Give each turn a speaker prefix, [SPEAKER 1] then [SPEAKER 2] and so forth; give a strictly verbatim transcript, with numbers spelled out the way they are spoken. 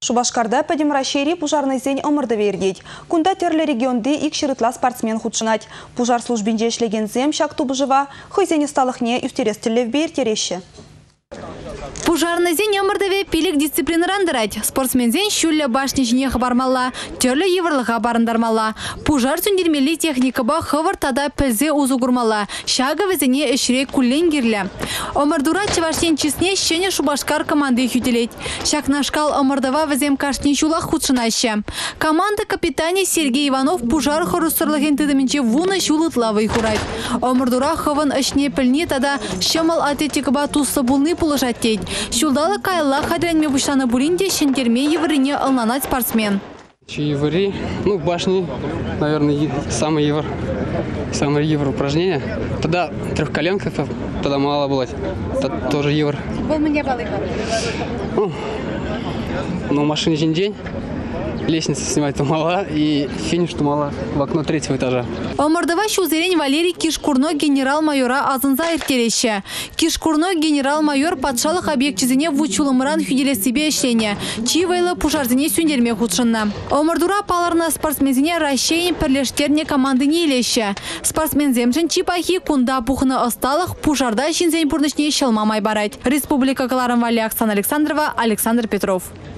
[SPEAKER 1] Шубашкарда Падимрашери пужарный зень омырды вердейд. Кунда терлі регионды ик шырытла спортсмен худшынать. Пужар службинде эшлеген зем шак тубыжыва, хызене сталыхне юстерестілі вбейр тереші.
[SPEAKER 2] Пужарный зень омырдыве пилик дисциплины рандырать. Спортсмен зень шүлі башни жіне хабармалла, терлі еврлыға барындармалла. Пужар сүндермелі техникаба хывыр тада пілзе узу гурмалла. Шага візіне ішре күллен керлі. Омырдура чевашнен чисне шене Шубашкар команды хютелет. Шакнашкал омырдава візем кашнен шулах худшынаще. Команда капитане Сергей Иванов пужар хорусырлыген тыдымінче вуны шулытлавы хурайт. Омырдура хывын ішне пілне тада шымал атлетикаба тусы булны пулыжат тейд. Шулдалы кайла хадренме буштаны буринде шентерме еврине алнанать спортсмен.
[SPEAKER 3] Еври, ну башни, наверное, самый евр, самый евр упражнение. Тогда трехколенка, тогда мало было, тогда тоже евр. Ну, ну машине день. Лестница снимать-то мала и финиш-то мала в окно третьего этажа.
[SPEAKER 2] Омырдыва шузерень Валерий Кишкурно генерал-майора азынза иртереші. Кишкурно генерал-майор патшалық объектчизіне вучулымыран хюделе себе ешлене. Чивайлы пужарзіне сүндерме худшынна. Омырдура паларна спортсмензіне расшейін пірлештерне команды не елеші. Спортсмен земшін чипахи кунда пухны осталық пужарда шинзен пурнышне шылмамай барать. Республика Каларым Вали Оксана Александрова, Александр Петров.